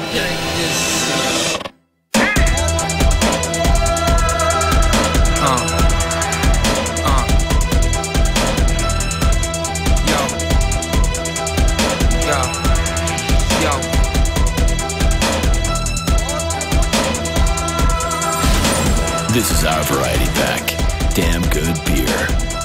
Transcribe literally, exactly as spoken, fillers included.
Uh, uh, yo, yo, yo. This is our variety pack. Damn good beer.